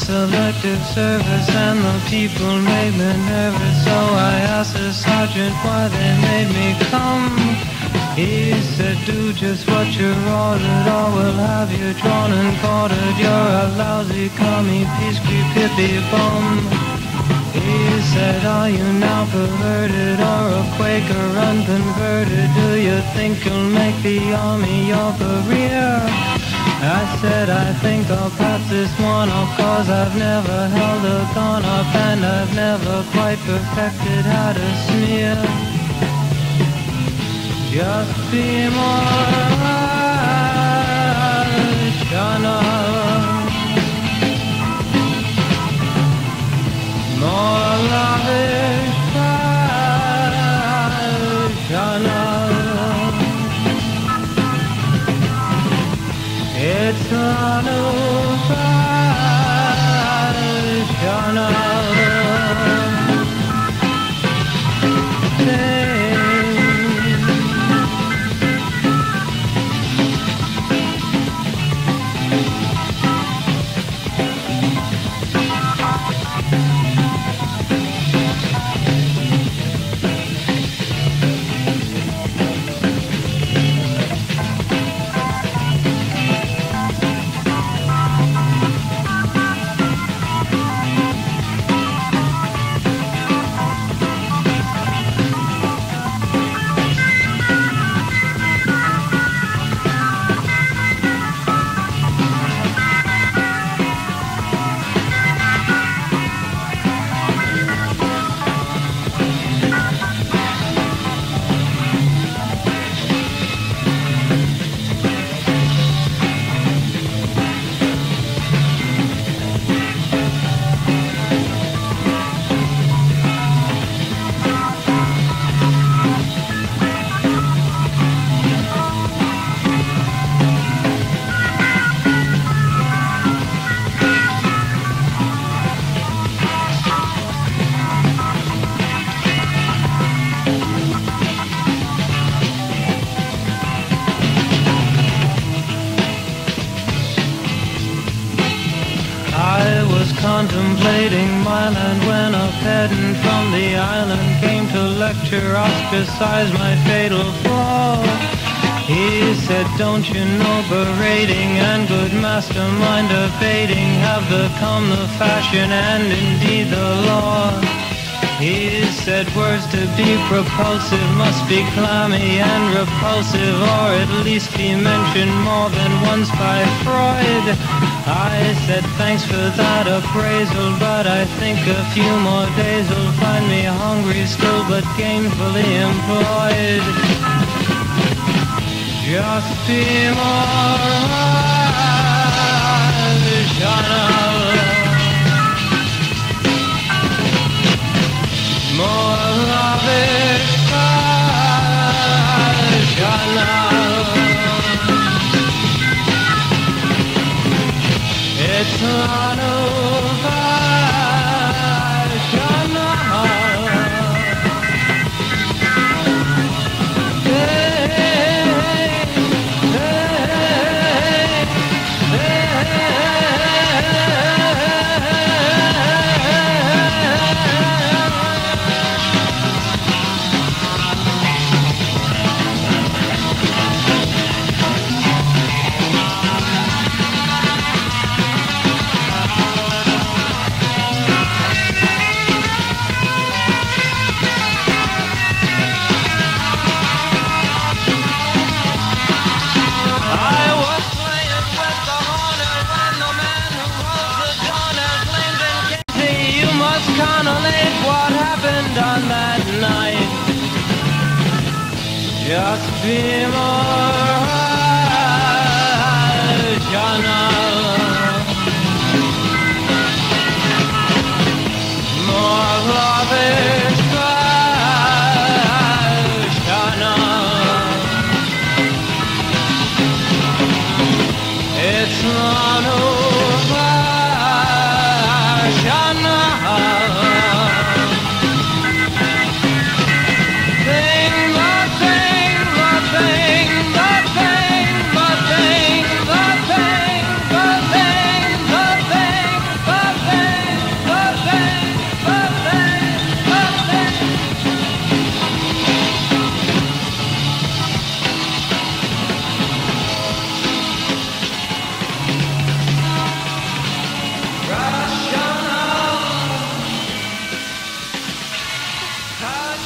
selective service and the people made me nervous. So I asked the sergeant why they made me come. He said, do just what you're ordered, or we'll have you drawn and quartered. You're a lousy commie, peace creep, hippie bum. He said, are you now perverted or a Quaker unconverted? Do you think you'll make the army your career? I said, I think I'll pass this one off, 'cause I've never held a gun up and I've never quite perfected how to smear. Just be more rational, more lavish, rational. It's a new rational thing. Contemplating my land when a pedant from the island came to lecture, ostracize my fatal flaw. He said, don't you know berating and good mastermind debating have become the fashion and indeed the law. He said, words to be propulsive must be clammy and repulsive, or at least be mentioned more than once by Freud. I said, thanks for that appraisal, but I think a few more days will find me hungry still, but gainfully employed. Just be more rational, more lavish, rational. It's a new just be more rational, more lavish, rational. It's not over, rational. Thing, the thing, the thing, the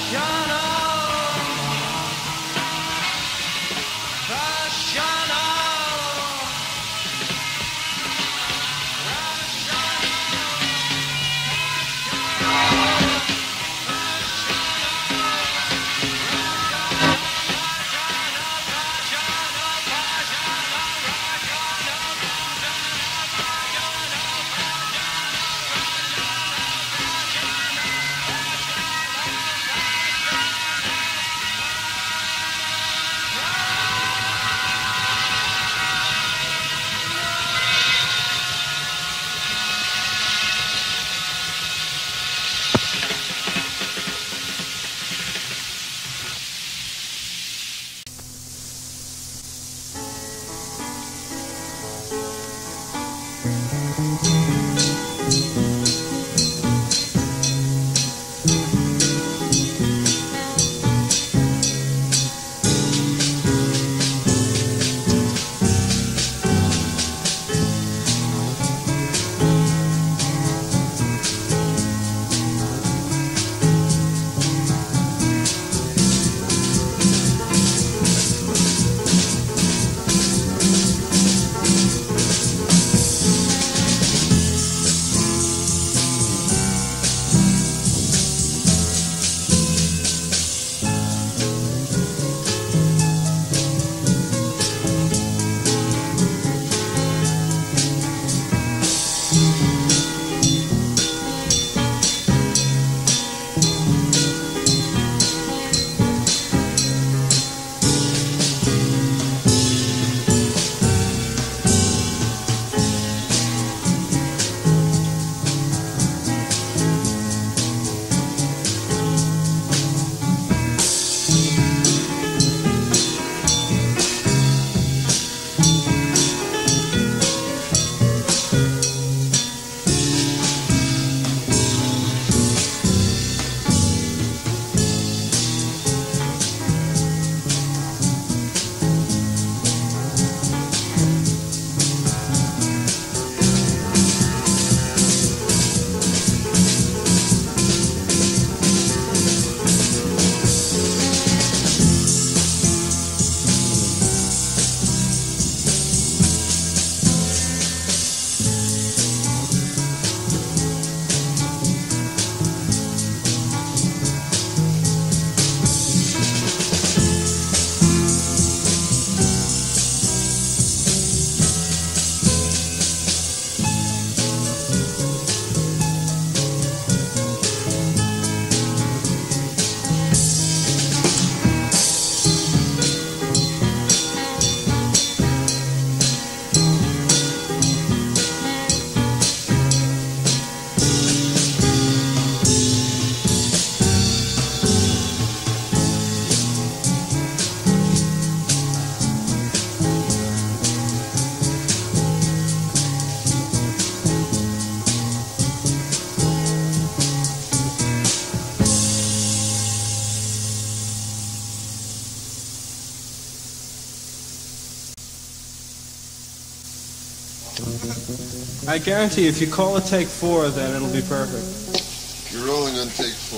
I guarantee if you call it take 4, then it'll be perfect. You're rolling on take 4.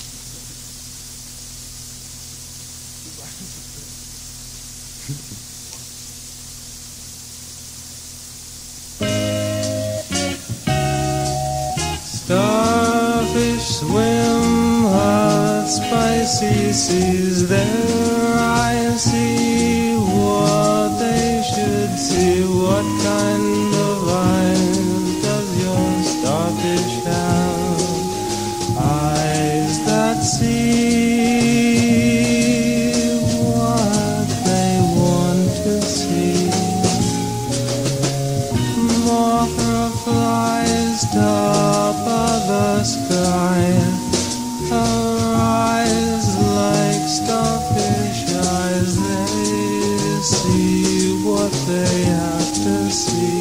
Starfish swim hot, spicy seas. Their eyes see what they should see. What kind of eyes does your starfish have? Eyes that see what they want to see. Mothra flies top of the sky. Her eyes like starfish eyes. They see what they have to see.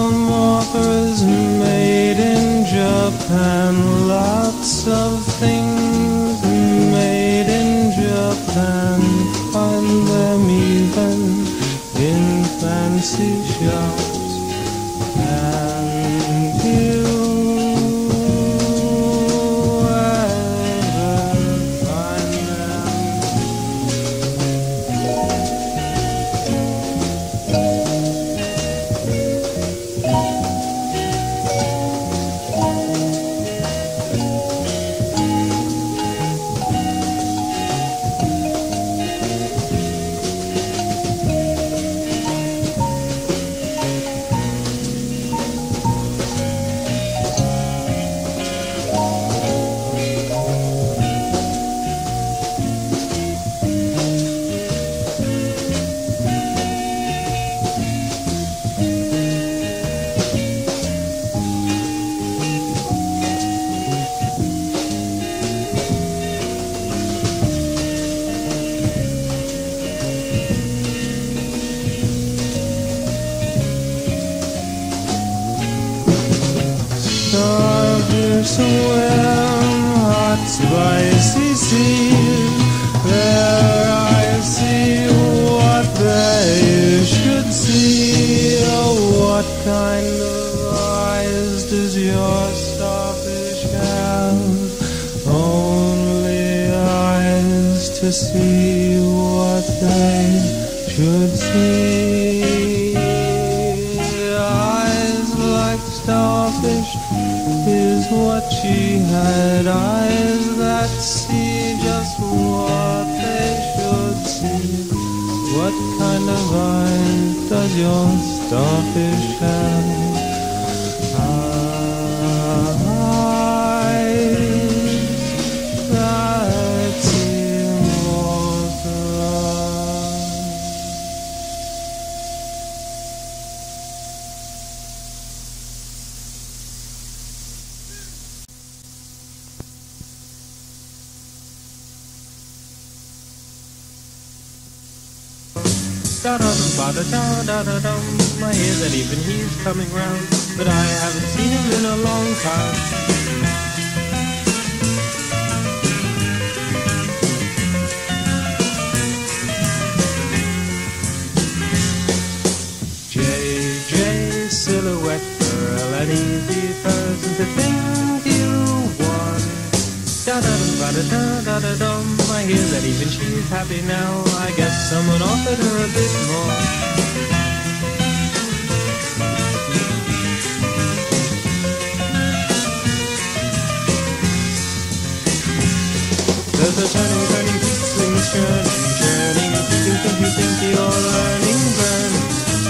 Mothras made in Japan. Lots of things made in Japan. Find them even in fancy shops. And you swim hot spicy seas. There I see what they should see. Oh, what kind of eyes does your starfish have? Only eyes to see what they should see. Eyes like starfish is what she had, eyes that see just what they should see. What kind of eyes does your starfish have? Eyes that see Mothra. Da-da-dum-ba-da-da-da-da-dum. I hear that even he's coming round, but I haven't seen him in a long time. J.J. silhouette girl, an easy person to think you want. Da-da-dum-ba-da-da-da-da-dum. I hear that even she's happy now. I guess someone offered her a bit more. There's a turning, feet swings, churning. You think you're learning, burning.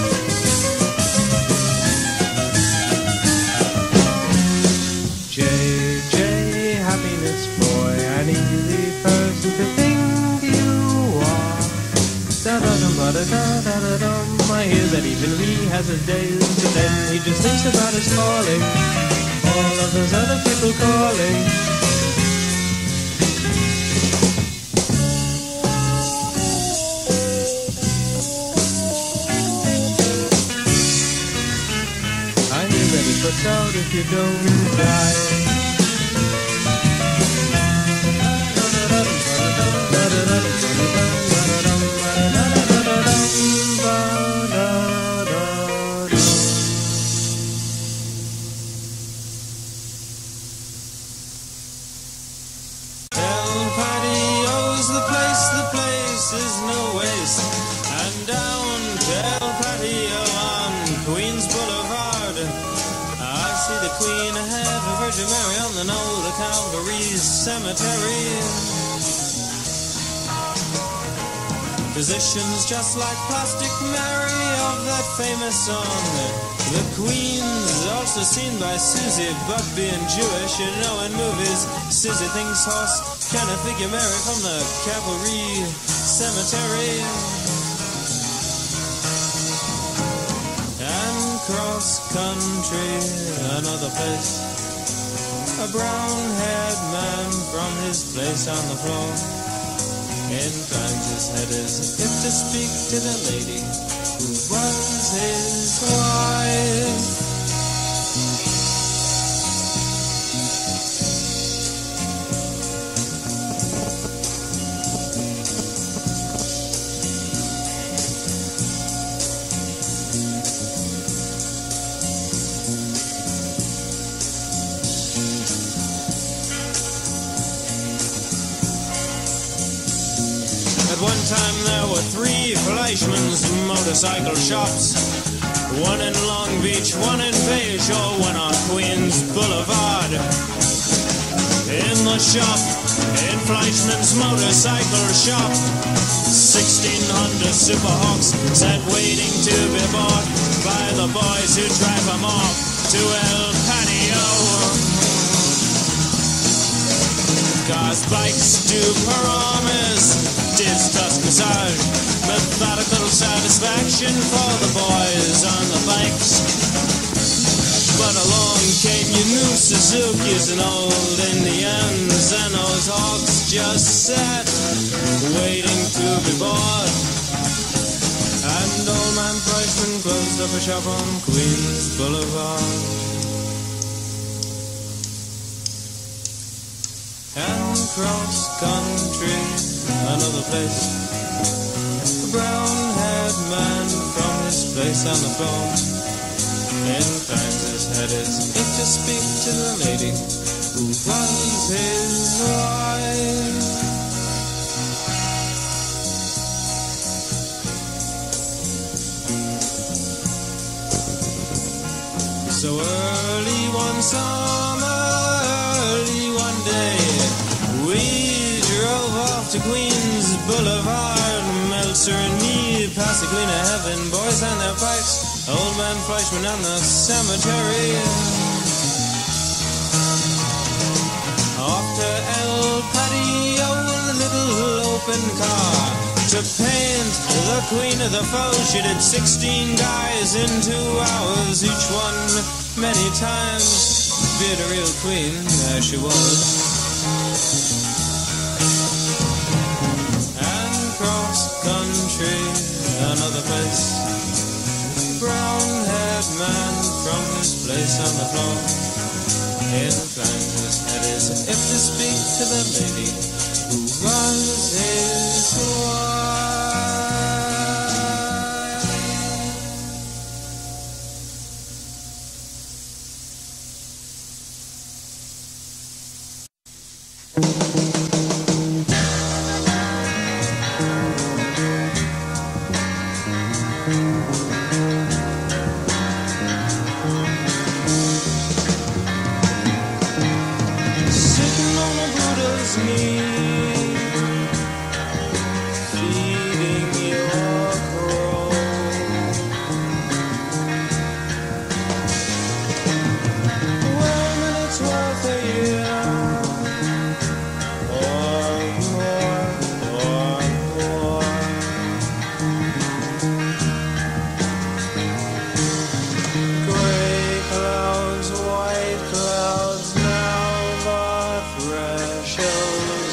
J.J. happiness boy, an easy person to think you are. Da-da-dum-ba-da-da-da-da-dum. I hear that even he has his days, but then he just thinks about his calling. All of those other people calling. Puts out if you don't die. El Patio's the place is no waste. And down to El Patio on Queens Boulevard, I see the Queen ahead of Virgin Mary on the knoll to Calvary's cemetery. Physicians just like Plastic Mary of that famous song. The Queen's also seen by Susie, but being Jewish, you know in movies, Susie thinks horse kind of figure Mary from the Calvary cemetery. And cross country, another place, a brown-haired man from his place on the floor inclines his head as if to speak to the lady who was his wife. One time there were 3 Fleischmann's motorcycle shops. One in Long Beach, one in Bayshore, one on Queens Boulevard. In the shop, in Fleischmann's motorcycle shop, 1600 Superhawks sat waiting to be bought by the boys who drive them off to El Patio. Cars, bikes, do promise, discuss massage, methodical satisfaction for the boys on the bikes. But along came your new Suzuki's and old Indians, and those hawks just sat waiting to be bought. And old man Fleischmann closed up a shop on Queens Boulevard. And cross country, another place, a brown-haired man from his place on the floor inclines his head as if to speak to the lady who was his wife. So early one summer, early one day, we drove off to Queens Boulevard, Meltzer and me, past the clean of heaven, boys and their pipes, old man Fleischmann and the cemetery. Off to El Patio in the little open car, to paint the queen of the foe. She did 16 guys in 2 hours, each one many times. Be a real queen, there she was. And cross country, another place, brown-haired man from his place on the floor inclined his head as if to speak to the lady who was his wife. Sitting on a Buddha's knee, feeding your crow. Well, minutes worth a year, or more. Gray clouds, white clouds, now the threshold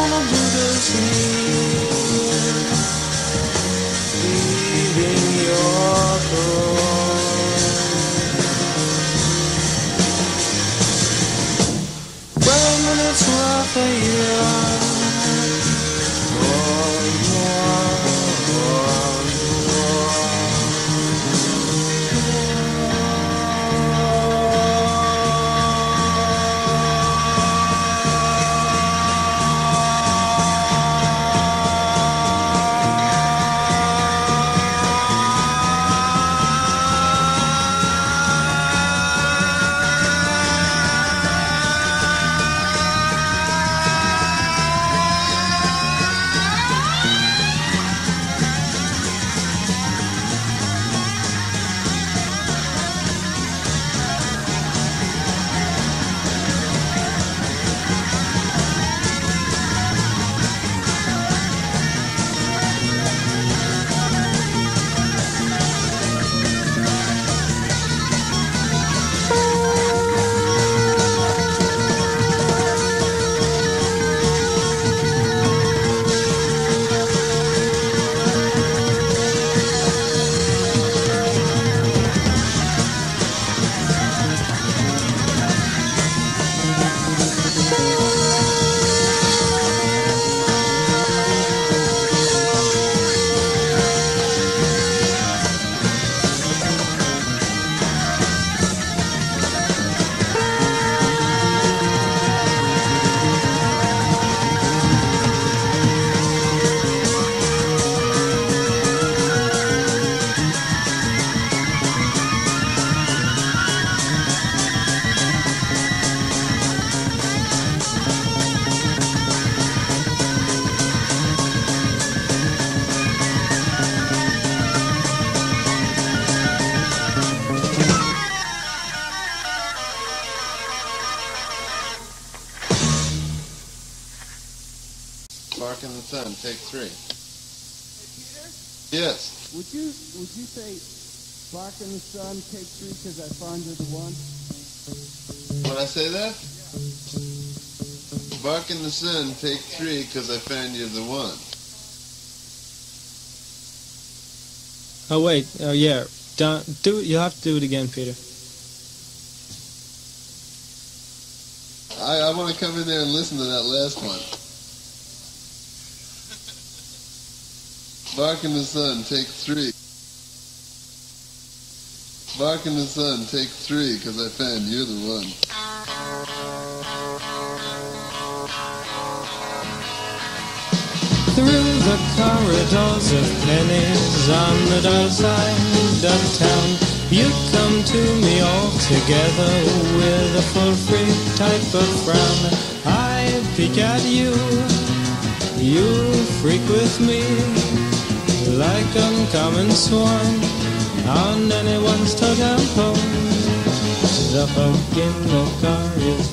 gonna do this here? Leaving your throne. Well, minutes worth a year. Bark in the Sun, take 3. Yes. Would you say Bark in the Sun, take 3 because I found you're the one? Would I say that? Bark in the Sun, take 3 because I found you're the one. Oh wait, oh yeah. You have to do it again, Peter. I want to come in there and listen to that last one. Bark in the Sun, take 3. Bark in the Sun, take 3, because I found you're the one. Through the corridors of pennies on the dull side of town, you come to me all together with a full free type of frown. I peek at you, you freak with me, like uncommon swine on anyone's totem pole. The folk in the car is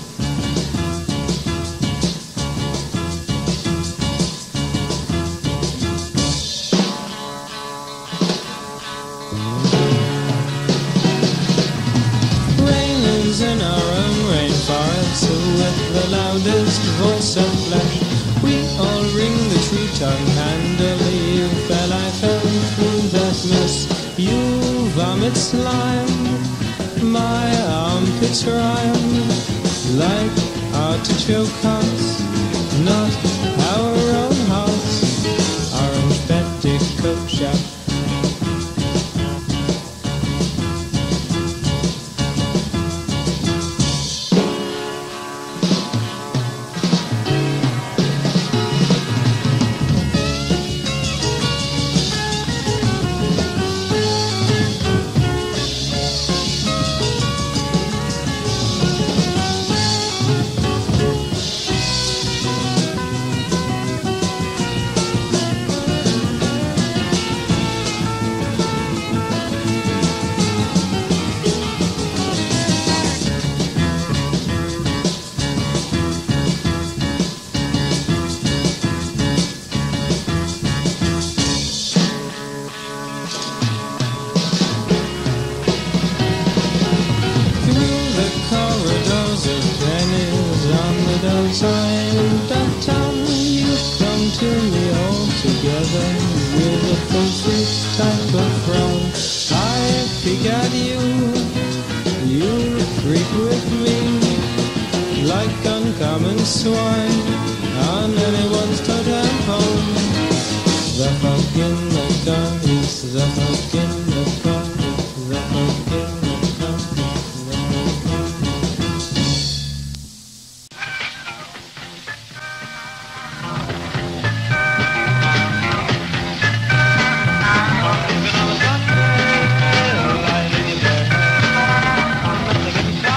in our own rainforest with the loudest voice of flesh. We all ring the tree tongue handily. You fell, I fell through that mess. You vomit slime, my armpits rhyme like artichoke hearts, not our own hearts. Orange petticoat shop. to me altogether with a full-faced type of frown. I peek at you, you freak with me, like uncommon swine on anyone's totem pole. The folk in the car is the folk in the car, the folk in the car, the folk in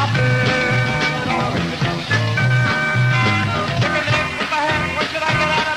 What should I get out of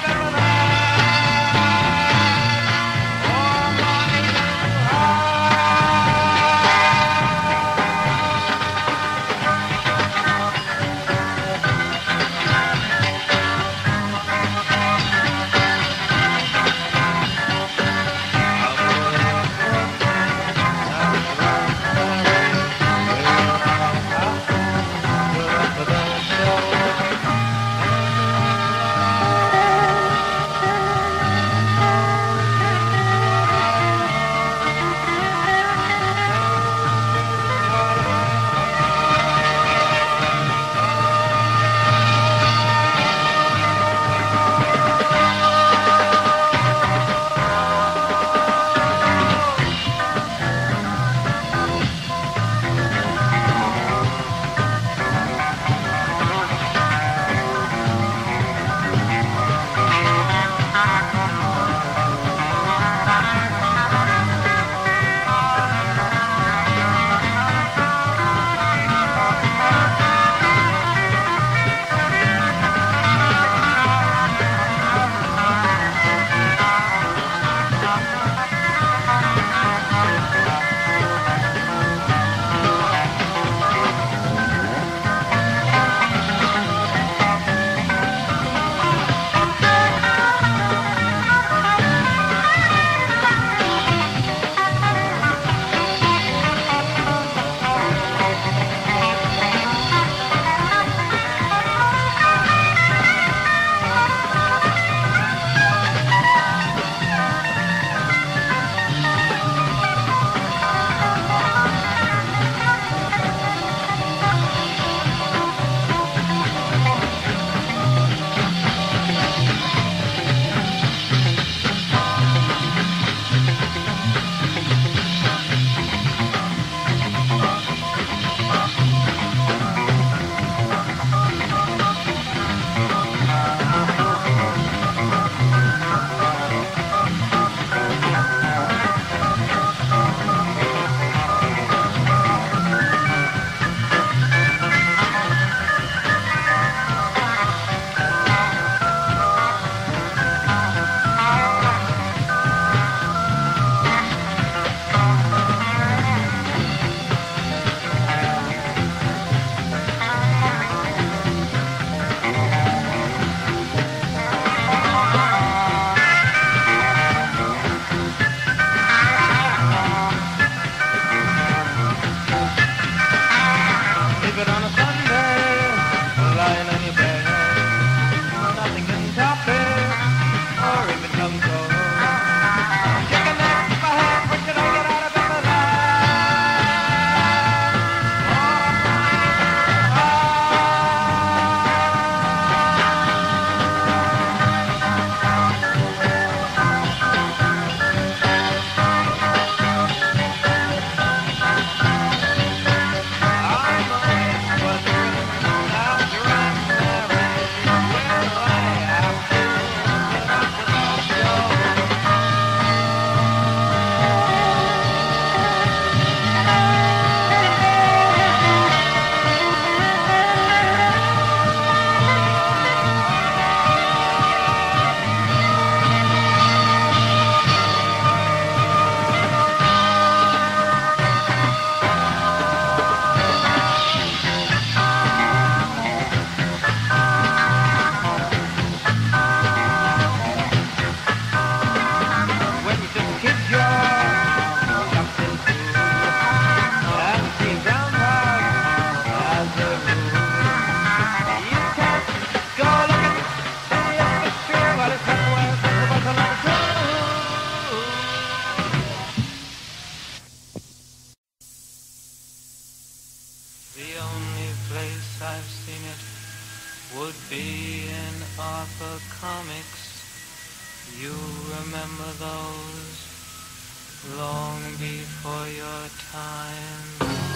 You remember those long before your time.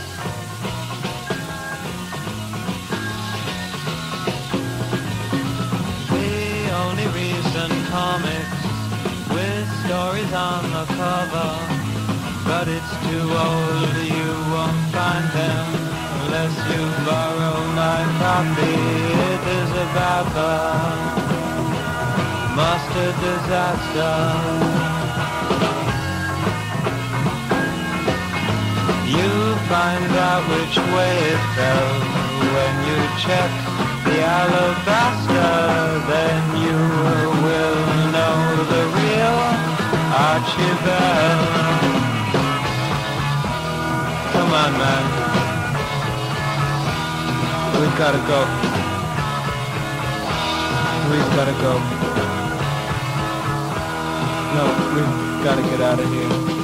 The only recent comics with stories on the cover, but it's too old, you won't find them unless you borrow my copy. It is about the mustard disaster. You find out which way it fell when you check the alabaster. Then you will know the real Archibald. Come on, man. We've gotta go. We've gotta go. No, we've gotta get out of here.